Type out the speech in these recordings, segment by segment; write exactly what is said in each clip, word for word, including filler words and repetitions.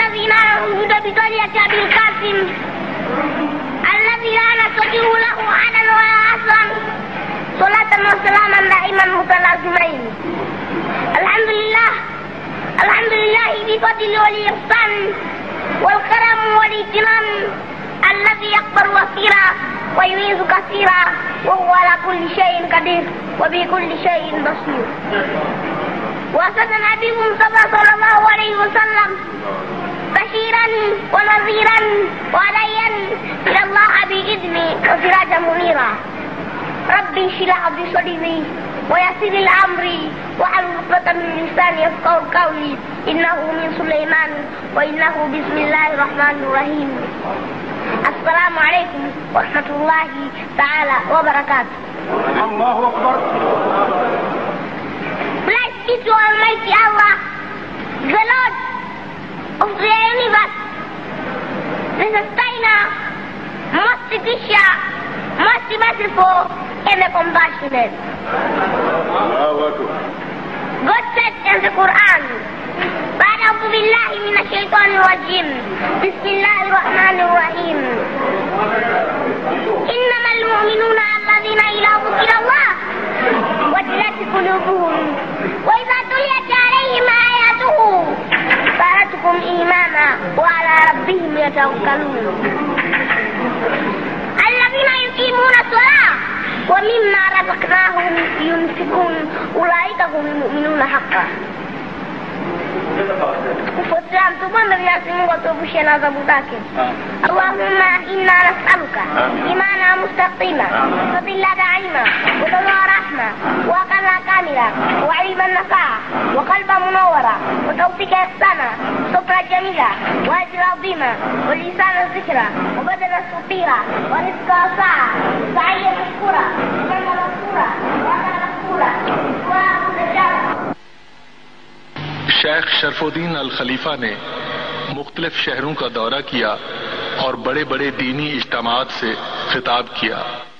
الذين آمنوا بطريقة أبي القاسم الذي لا نستطيع له عدلا ولا حصرا صلاة وسلاما دائما متلازمين. الحمد لله الحمد لله بفضل والإحسان والكرم والإكرام الذي يكبر وفيرا ويميز كثيرا وهو على كل شيء قدير وبكل شيء بصير. وأرسل نبي مصطفى صلى الله عليه وسلم بشيرا ونذيرا وهديا إلى الله بإذنه وسراجا منيرا. ربي اشرح لي صدري ويسر لي أمري واحلل عقدة من لساني يفقهوا قولي. إنه من سليمان وإنه بسم الله الرحمن الرحيم. السلام عليكم ورحمة الله تعالى وبركاته. الله أكبر. Blessed be to Almighty Allah, the Lord of the universe, the sustainer, most gracious, most merciful, and the compassionate. God said in the Quran, أعوذ بالله من الشيطان الرجيم بسم الله الرحمن الرحيم إنما المؤمنون الذين إذا ذكر الله وجلت قلوبهم وإذا تليت عليهم آياته زادتهم إيمانا وعلى ربهم يتوكلون الذين يقيمون الصلاة ومما رزقناهم ينفقون أولئك هم المؤمنون حقا. Ufuatiliaji mtume Mwenyezi Mungu atuepushe na adhabu zake. Allahumma inna nas'aluka imana mustaqima wa billahi daima wa tawwa rahma wa kana kamila wa ilman nafi'a wa qalban munawwara wa tawfiqa ihsana sabra jamila wa ajra adhima wa lisana dhikra wa badana sutira wa rizqa sa'a sa'iya shukura wa maghfura wa maghfura wa mujaba. Sheikh शरफुद्दीन अल खलीफा ने मुख्तलिफ शहरों का दौरा किया और बड़े बड़े दीनी इज्तिमाआत से खिताब किया।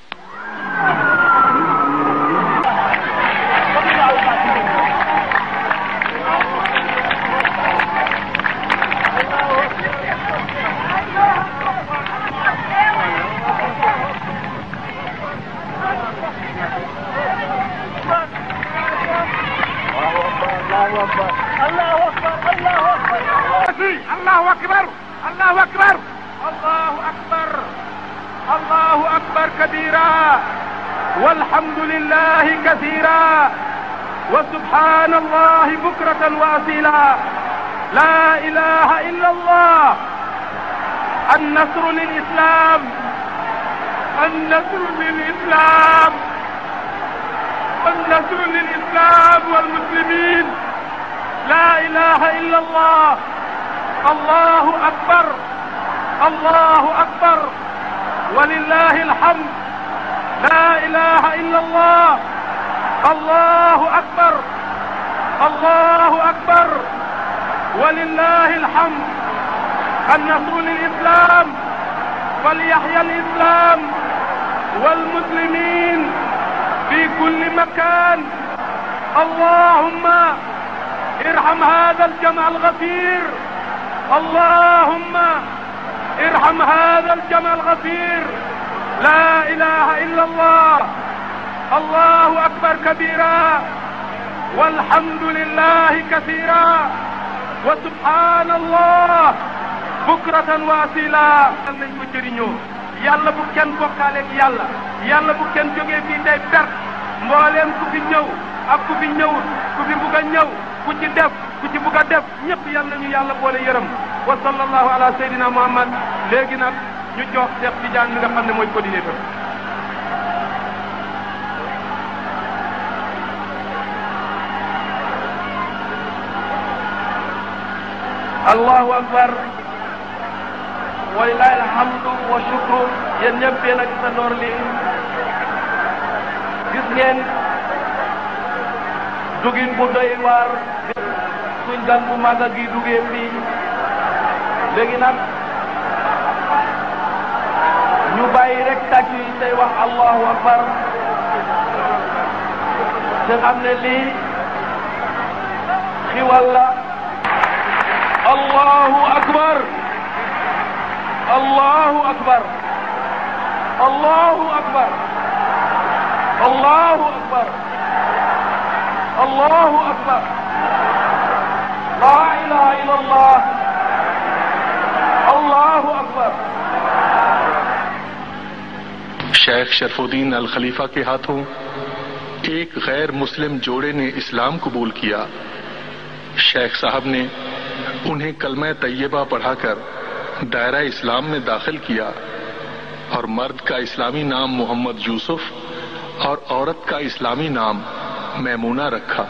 الله أكبر الله أكبر الله أكبر الله أكبر كبيرا والحمد لله كثيرا وسبحان الله بكرة وأصيلا. لا إله إلا الله. النصر للإسلام النصر للإسلام النصر للإسلام والمسلمين. لا إله إلا الله. الله أكبر الله أكبر ولله الحمد. لا إله إلا الله. الله أكبر الله أكبر ولله الحمد. النصر للإسلام وليحيى الإسلام والمسلمين في كل مكان. اللهم ارحم هذا الجمع الغفير. اللهم ارحم هذا الجمع الغفير. لا إله إلا الله. الله أكبر كبيرا والحمد لله كثيرا وسبحان الله بكرة وأصيلا. nañ ko jëriñoo yàlla bu kenn bokkaaleeg yàlla yàlla bu kenn jógee fii tey perte mbooleem ku fi ñëw ak ku fi ñëwut ku fi bugg a ñëw ku ci def ku ci bugg a def ñëpp yàlla ñu yàlla boole yërëm. wa sallallahu ala sayyidina Muhammad. léegi nag ñu jox Cheikh Tidiane mi nga xam ne mooy coordinateur. allahu akbar wa lillahi alhamdu wa shukru. yéen ñëpp yéen a gis na door li gis ngeen dugin bu doy waar suñ gan bu màgg gi duggee fii. léegi nag ñu bàyyi rek tàcc yi tey wax allahu akbar te xam ne lii xiwal la. Allah الله أكبر الله أكبر الله أكبر الله أكبر الله أكبر لا إله إلا الله الله أكبر। शेख शरफुद्दीन अल खलीफा के हाथों एक गैर मुस्लिम जोड़े ने इस्लाम कबूल किया। शेख साहब ने उन्हें कलमा तैयबा पढ़ाकर दायरा इस्लाम में दाखिल किया और मर्द का इस्लामी नाम मोहम्मद यूसुफ और औरत का इस्लामी नाम मैमूना रखा।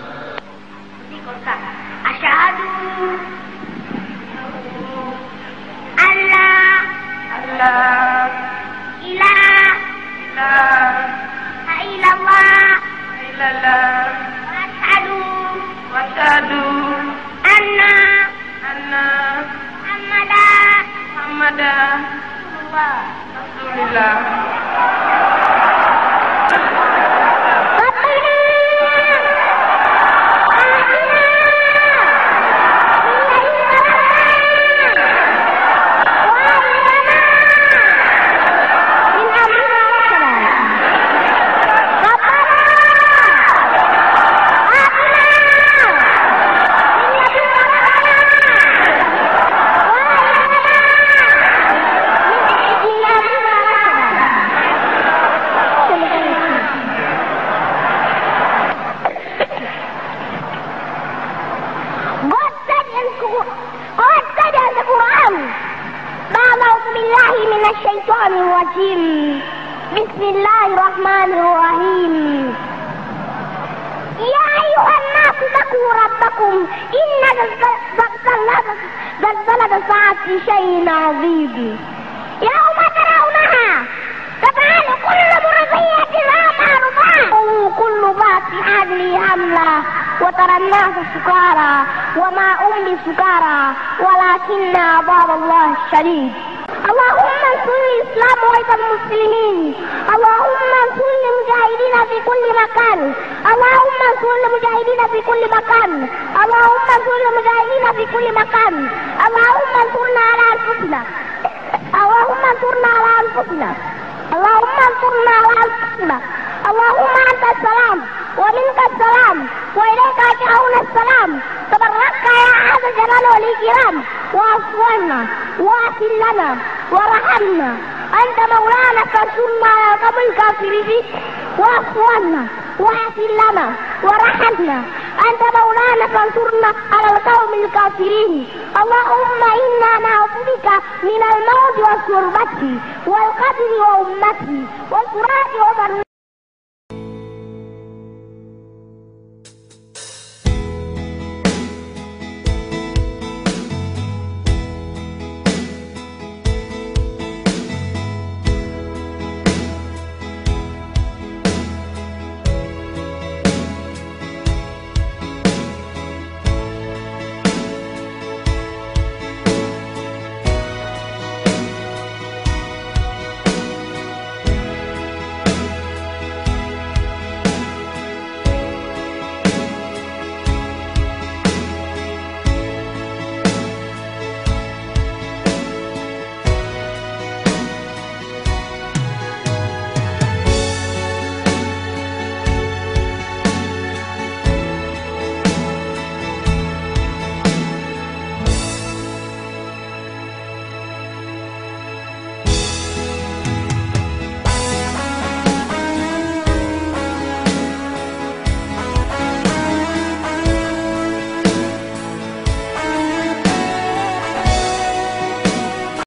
الشيطان الرجيم بسم الله الرحمن الرحيم يا أيها الناس اتقوا ربكم إن زلزلة الساعة شيء عظيم يوم ترونها تذهل كل مرضية عما أرضعت كل ذات حمل حملها وترى الناس سكارى وما هم بسكارى ولكن عذاب الله الشديد. اللهم انصر الإسلام وعز المسلمين. اللهم انصر المجاهدين في كل مكان. اللهم انصر المجاهدين في كل مكان. اللهم انصر المجاهدين في كل مكان. اللهم انصرنا على أنفسنا. اللهم انصرنا على أنفسنا. اللهم انصرنا على أنفسنا. اللهم أنت السلام ومنك السلام وإليك يرجعون السلام. تبرك يا هذا الجلال والإكرام وعفونا واغفر لنا ورحمنا. أنت مولانا فانصرنا على القوم الكافرين وعفونا واغفر لنا ورحمنا. أنت مولانا فانصرنا على القوم الكافرين. اللهم إنا نعوذ بك من الموت والشربة والقتل وأمتي والفراق وبر